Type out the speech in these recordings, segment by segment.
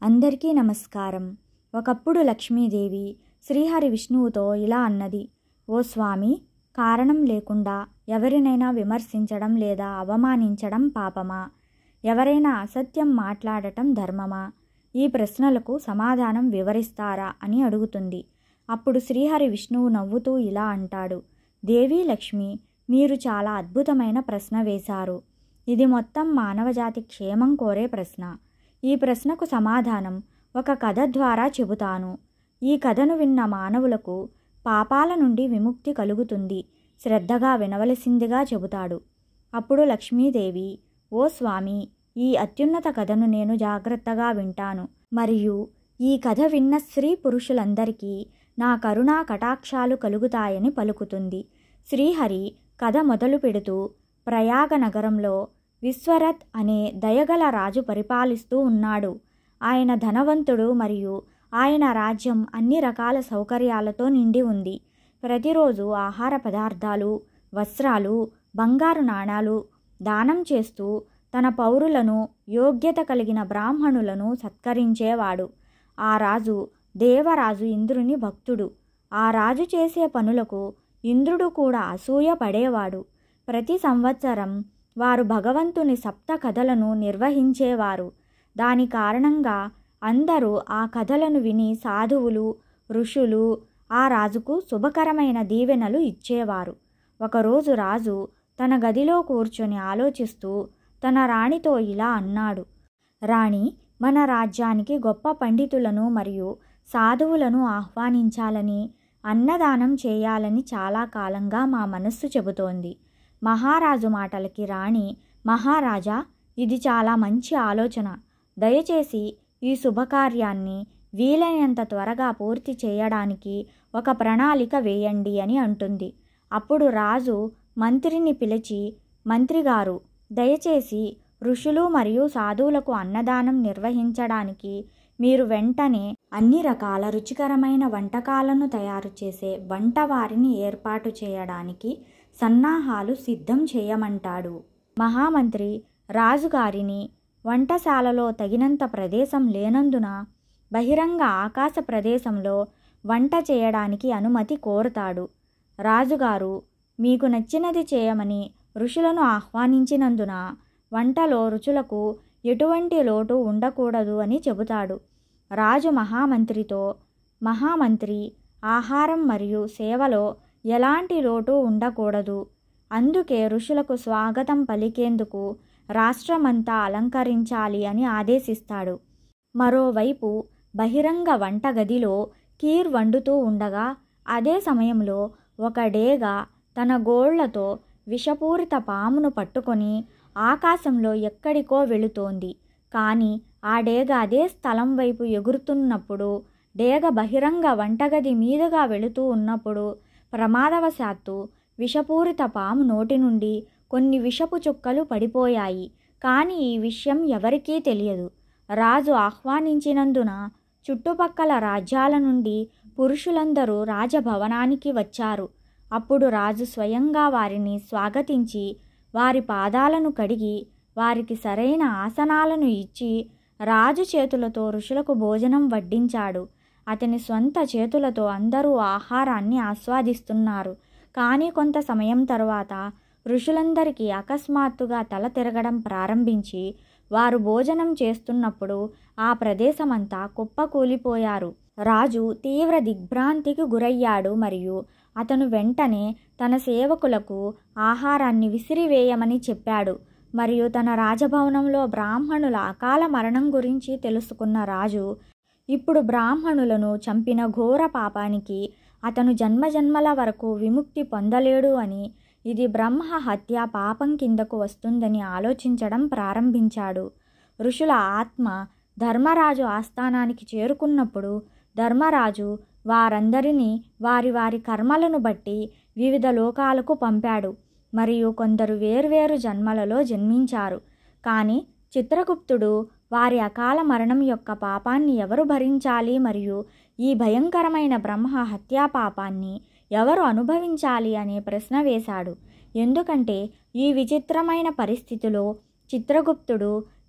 అందరికీ నమస్కారం. ఒకప్పుడు లక్ష్మీదేవి శ్రీహరి విష్ణువుతో ఇలా అన్నది: ఓ స్వామి, కారణం లేకుండా ఎవరినైనా విమర్శించడం లేదా అవమానించడం పాపమా? ఎవరైనా అసత్యం మాట్లాడటం ధర్మమా? ఈ ప్రశ్నలకు సమాధానం వివరిస్తారా అని అడుగుతుంది. అప్పుడు శ్రీహరి విష్ణువు నవ్వుతూ ఇలా అంటాడు: దేవీ లక్ష్మి, మీరు చాలా అద్భుతమైన ప్రశ్న వేశారు. ఇది మొత్తం మానవజాతి క్షేమం కోరే ప్రశ్న. ఈ ప్రశ్నకు సమాధానం ఒక కథ ద్వారా చెబుతాను. ఈ కథను విన్న మానవులకు పాపాల నుండి విముక్తి కలుగుతుంది. శ్రద్ధగా వినవలసిందిగా చెబుతాడు. అప్పుడు లక్ష్మీదేవి: ఓ స్వామి, ఈ అత్యున్నత కథను నేను జాగ్రత్తగా వింటాను. మరియు ఈ కథ విన్న స్త్రీ పురుషులందరికీ నా కరుణా కటాక్షాలు కలుగుతాయని పలుకుతుంది. శ్రీహరి కథ మొదలు పెడుతూ, ప్రయాగ నగరంలో విశ్వరథ్ అనే దయగల రాజు పరిపాలిస్తూ ఉన్నాడు. ఆయన ధనవంతుడు మరియు ఆయన రాజ్యం అన్ని రకాల సౌకర్యాలతో నిండి ఉంది. ప్రతిరోజు ఆహార పదార్థాలు, వస్త్రాలు, బంగారు నాణాలు దానం చేస్తూ తన పౌరులను, యోగ్యత కలిగిన బ్రాహ్మణులను సత్కరించేవాడు. ఆ రాజు దేవరాజు ఇంద్రుని భక్తుడు. ఆ రాజు చేసే పనులకు ఇంద్రుడు కూడా అసూయ పడేవాడు. ప్రతి సంవత్సరం వారు భగవంతుని సప్త కథలను నిర్వహించేవారు. దాని కారణంగా అందరూ ఆ కథలను విని సాధువులు, ఋషులు ఆ రాజుకు శుభకరమైన దీవెనలు ఇచ్చేవారు. ఒకరోజు రాజు తన గదిలో కూర్చొని ఆలోచిస్తూ తన రాణితో ఇలా అన్నాడు: రాణి, మన రాజ్యానికి గొప్ప పండితులను మరియు సాధువులను ఆహ్వానించాలని, అన్నదానం చేయాలని చాలా కాలంగా మా మనస్సు చెబుతోంది. మహారాజు మాటలకి రాణి: మహారాజా, ఇది చాలా మంచి ఆలోచన. దయచేసి ఈ శుభకార్యాన్ని వీలైనంత త్వరగా పూర్తి చేయడానికి ఒక ప్రణాళిక వేయండి అని అంటుంది. అప్పుడు రాజు మంత్రిని పిలిచి: మంత్రిగారు, దయచేసి ఋషులు మరియు సాధువులకు అన్నదానం నిర్వహించడానికి మీరు వెంటనే అన్ని రకాల రుచికరమైన వంటకాలను తయారు చేసే వంటవారిని ఏర్పాటు చేయడానికి సన్నాహాలు సిద్ధం చేయమంటాడు. మహామంత్రి రాజుగారిని వంటశాలలో తగినంత ప్రదేశం లేనందున బహిరంగ ఆకాశ ప్రదేశంలో వంట చేయడానికి అనుమతి కోరుతాడు. రాజుగారు మీకు నచ్చినది చేయమని ఋషులను ఆహ్వానించినందున వంటలో రుచులకు ఎటువంటి లోటు ఉండకూడదు అని చెబుతాడు. రాజు మహామంత్రితో: మహామంత్రి, ఆహారం మరియు సేవలో ఎలాంటి లోటు ఉండకూడదు. అందుకే ఋషులకు స్వాగతం పలికేందుకు రాష్ట్రమంతా అలంకరించాలి అని ఆదేశిస్తాడు. మరోవైపు బహిరంగ వంటగదిలో కీర్ వండుతూ ఉండగా అదే సమయంలో ఒక డేగ తన గోళ్లతో విషపూరిత పామును పట్టుకొని ఆకాశంలో ఎక్కడికో వెళుతోంది. కానీ ఆ డేగ అదే స్థలం వైపు ఎగురుతున్నప్పుడు, డేగ బహిరంగ వంటగది మీదుగా వెళుతూ ఉన్నప్పుడు ప్రమాదవశాత్తు విషపూరిత పాము నోటి నుండి కొన్ని విషపు చుక్కలు పడిపోయాయి. కానీ ఈ విషయం ఎవరికీ తెలియదు. రాజు ఆహ్వానించినందున చుట్టుపక్కల రాజ్యాల నుండి పురుషులందరూ రాజభవనానికి వచ్చారు. అప్పుడు రాజు స్వయంగా వారిని స్వాగతించి వారి పాదాలను కడిగి వారికి సరైన ఆసనాలను ఇచ్చి రాజు చేతులతో ఋషులకు భోజనం వడ్డించాడు. అతని స్వంత చేతులతో అందరూ ఆహారాన్ని ఆస్వాదిస్తున్నారు. కానీ కొంత సమయం తరువాత ఋషులందరికీ అకస్మాత్తుగా తల తిరగడం ప్రారంభించి వారు భోజనం చేస్తున్నప్పుడు ఆ ప్రదేశమంతా కుప్పకూలిపోయారు. రాజు తీవ్ర దిగ్భ్రాంతికి గురయ్యాడు మరియు అతను వెంటనే తన సేవకులకు ఆహారాన్ని విసిరివేయమని చెప్పాడు. మరియు తన రాజభవనంలో బ్రాహ్మణుల అకాల మరణం గురించి తెలుసుకున్న రాజు ఇప్పుడు బ్రాహ్మణులను చంపిన ఘోర పాపానికి అతను జన్మజన్మల వరకు విముక్తి పొందలేడు అని, ఇది బ్రహ్మ హత్య పాపం కిందకు వస్తుందని ఆలోచించడం ప్రారంభించాడు. ఋషుల ఆత్మ ధర్మరాజు ఆస్థానానికి చేరుకున్నప్పుడు ధర్మరాజు వారందరినీ వారి వారి కర్మలను బట్టి వివిధ లోకాలకు పంపాడు మరియు కొందరు వేర్వేరు జన్మలలో జన్మించారు. కానీ చిత్రగుప్తుడు వారి అకాల మరణం యొక్క పాపాన్ని ఎవరు భరించాలి మరియు ఈ భయంకరమైన బ్రహ్మ హత్యా పాపాన్ని ఎవరు అనుభవించాలి అనే ప్రశ్న వేశాడు. ఎందుకంటే ఈ విచిత్రమైన పరిస్థితిలో చిత్రగుప్తుడు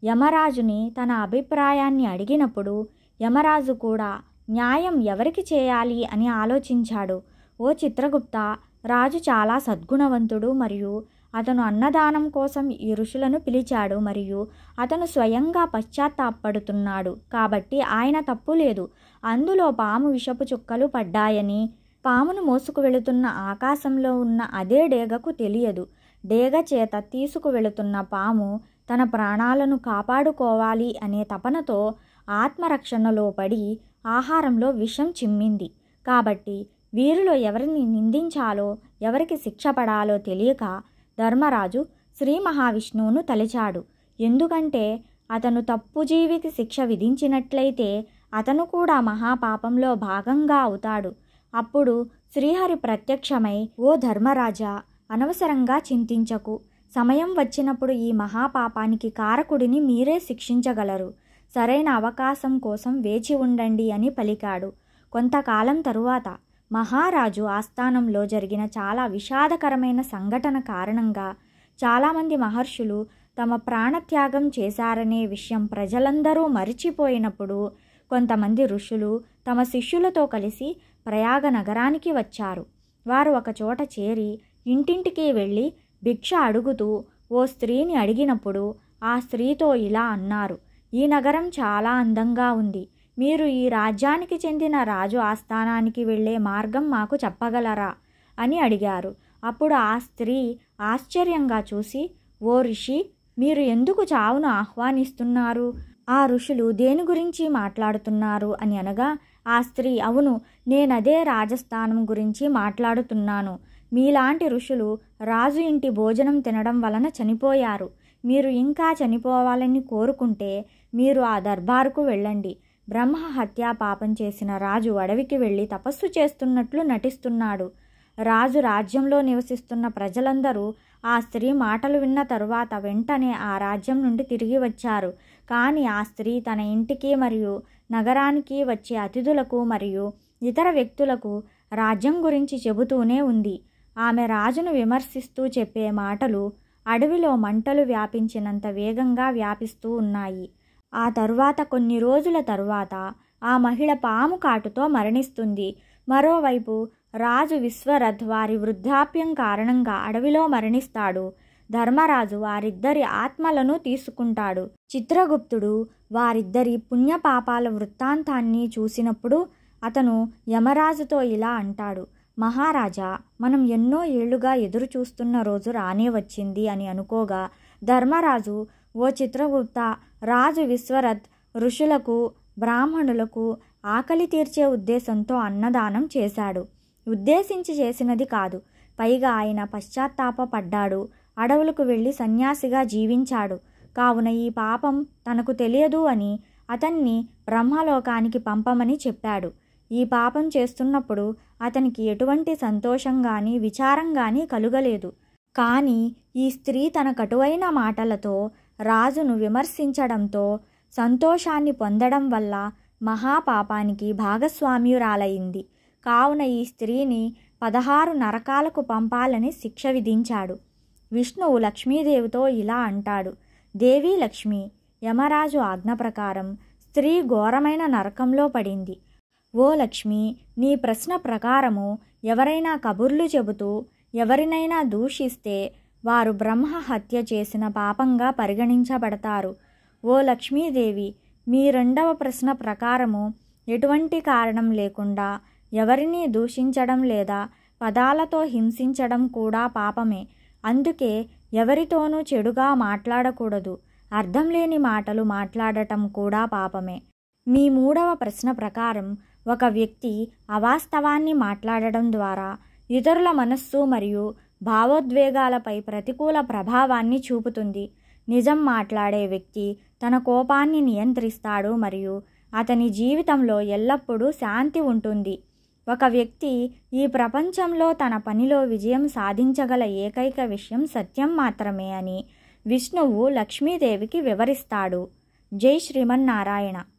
యమరాజుని తన అభిప్రాయాన్ని అడిగినప్పుడు యమరాజు కూడా న్యాయం ఎవరికి చేయాలి అని ఆలోచించాడు. ఓ చిత్రగుప్త, రాజు చాలా సద్గుణవంతుడు మరియు అతను అన్నదానం కోసం ఈ ఋషులను పిలిచాడు మరియు అతను స్వయంగా పశ్చాత్తాపడుతున్నాడు కాబట్టి ఆయన తప్పు లేదు. అందులో పాము విషపు చుక్కలు పడ్డాయని పామును మోసుకు వెళుతున్న ఆకాశంలో ఉన్న అదే డేగకు తెలియదు. డేగ చేత తీసుకువెళుతున్న పాము తన ప్రాణాలను కాపాడుకోవాలి అనే తపనతో ఆత్మరక్షణలో పడి ఆహారంలో విషం చిమ్మింది. కాబట్టి వీరిలో ఎవరిని నిందించాలో ఎవరికి శిక్ష పడాలో తెలియక ధర్మరాజు శ్రీ మహావిష్ణువును తలిచాడు. ఎందుకంటే అతను తప్పు జీవికి శిక్ష విధించినట్లయితే అతను కూడా మహాపాపంలో భాగంగా అవుతాడు. అప్పుడు శ్రీహరి ప్రత్యక్షమై, ఓ ధర్మరాజా, అనవసరంగా చింతించకు. సమయం వచ్చినప్పుడు ఈ మహాపాపానికి కారకుడిని మీరే శిక్షించగలరు. సరైన అవకాశం కోసం వేచి ఉండండి అని పలికాడు. కొంతకాలం తరువాత మహారాజు ఆస్థానంలో జరిగిన చాలా విషాదకరమైన సంఘటన కారణంగా చాలామంది మహర్షులు తమ ప్రాణత్యాగం చేశారనే విషయం ప్రజలందరూ మరిచిపోయినప్పుడు కొంతమంది ఋషులు తమ శిష్యులతో కలిసి ప్రయాగ నగరానికి వచ్చారు. వారు ఒకచోట చేరి ఇంటింటికి వెళ్ళి భిక్ష అడుగుతూ ఓ స్త్రీని అడిగినప్పుడు ఆ స్త్రీతో ఇలా అన్నారు, ఈ నగరం చాలా అందంగా ఉంది. మీరు ఈ రాజ్యానికి చెందిన రాజు ఆస్థానానికి వెళ్ళే మార్గం మాకు చెప్పగలరా అని అడిగారు. అప్పుడు ఆ స్త్రీ ఆశ్చర్యంగా చూసి, ఓ ఋషి, మీరు ఎందుకు చావును ఆహ్వానిస్తున్నారు? ఆ ఋషులు దేని గురించి మాట్లాడుతున్నారు అని అనగా ఆ స్త్రీ, అవును, నేనదే రాజస్థానం గురించి మాట్లాడుతున్నాను. మీలాంటి ఋషులు రాజు ఇంటి భోజనం తినడం వలన చనిపోయారు. మీరు ఇంకా చనిపోవాలని కోరుకుంటే మీరు ఆ దర్బారుకు వెళ్ళండి. బ్రహ్మ హత్యా పాపం చేసిన రాజు అడవికి వెళ్ళి తపస్సు చేస్తున్నట్లు నటిస్తున్నాడు. రాజు రాజ్యంలో నివసిస్తున్న ప్రజలందరూ ఆ స్త్రీ మాటలు విన్న తరువాత వెంటనే ఆ రాజ్యం నుండి తిరిగి వచ్చారు. కానీ ఆ స్త్రీ తన ఇంటికి మరియు నగరానికి వచ్చే అతిథులకు మరియు ఇతర వ్యక్తులకు రాజ్యం గురించి చెబుతూనే ఉంది. ఆమె రాజును విమర్శిస్తూ చెప్పే మాటలు అడవిలో మంటలు వ్యాపించినంత వేగంగా వ్యాపిస్తూ ఉన్నాయి. ఆ తరువాత కొన్ని రోజుల తరువాత ఆ మహిళ పాము కాటుతో మరణిస్తుంది. మరోవైపు రాజు విశ్వరథ్ వారి వృద్ధాప్యం కారణంగా అడవిలో మరణిస్తాడు. ధర్మరాజు వారిద్దరి ఆత్మలను తీసుకుంటాడు. చిత్రగుప్తుడు వారిద్దరి పుణ్యపాపాల వృత్తాంతాన్ని చూసినప్పుడు అతను యమరాజుతో ఇలా అంటాడు, మహారాజా, మనం ఎన్నో ఏళ్లుగా ఎదురు చూస్తున్న రోజు రానే వచ్చింది అని అనుకోగా ధర్మరాజు, ఓ చిత్రగుప్త, రాజు విశ్వరథ్ ఋషులకు బ్రాహ్మణులకు ఆకలి తీర్చే ఉద్దేశంతో అన్నదానం చేశాడు. ఉద్దేశించి చేసినది కాదు. పైగా ఆయన పశ్చాత్తాపపడ్డాడు. అడవులకు వెళ్ళి సన్యాసిగా జీవించాడు. కావున ఈ పాపం తనకు తెలియదు అని అతన్ని బ్రహ్మలోకానికి పంపమని చెప్పాడు. ఈ పాపం చేస్తున్నప్పుడు అతనికి ఎటువంటి సంతోషం కానీ విచారం కానీ కలుగలేదు. కానీ ఈ స్త్రీ తన కటువైన మాటలతో రాజును విమర్శించడంతో సంతోషాన్ని పొందడం వల్ల మహాపాపానికి భాగస్వామ్యురాలైంది. కావున ఈ స్త్రీని 16 నరకాలకు పంపాలని శిక్ష విధించాడు. విష్ణువు లక్ష్మీదేవితో ఇలా అంటాడు, దేవీ లక్ష్మి, యమరాజు ఆజ్ఞ ప్రకారం స్త్రీ ఘోరమైన నరకంలో పడింది. ఓ లక్ష్మి, నీ ప్రశ్న ప్రకారము ఎవరైనా కబుర్లు చెబుతూ ఎవరినైనా దూషిస్తే వారు బ్రహ్మ హత్య చేసిన పాపంగా పరిగణించబడతారు. ఓ లక్ష్మీదేవి, మీ రెండవ ప్రశ్న ప్రకారము ఎటువంటి కారణం లేకుండా ఎవరినీ దూషించడం లేదా పదాలతో హింసించడం కూడా పాపమే. అందుకే ఎవరితోనూ చెడుగా మాట్లాడకూడదు. అర్థం లేని మాటలు మాట్లాడటం కూడా పాపమే. మీ మూడవ ప్రశ్న ప్రకారం ఒక వ్యక్తి అవాస్తవాన్ని మాట్లాడడం ద్వారా ఇతరుల మనస్సు మరియు భావోద్వేగాలపై ప్రతికూల ప్రభావాన్ని చూపుతుంది. నిజం మాట్లాడే వ్యక్తి తన కోపాన్ని నియంత్రిస్తాడు మరియు అతని జీవితంలో ఎల్లప్పుడూ శాంతి ఉంటుంది. ఒక వ్యక్తి ఈ ప్రపంచంలో తన పనిలో విజయం సాధించగల ఏకైక విషయం సత్యం మాత్రమే అని విష్ణువు లక్ష్మీదేవికి వివరిస్తాడు. జై శ్రీమన్నారాయణ.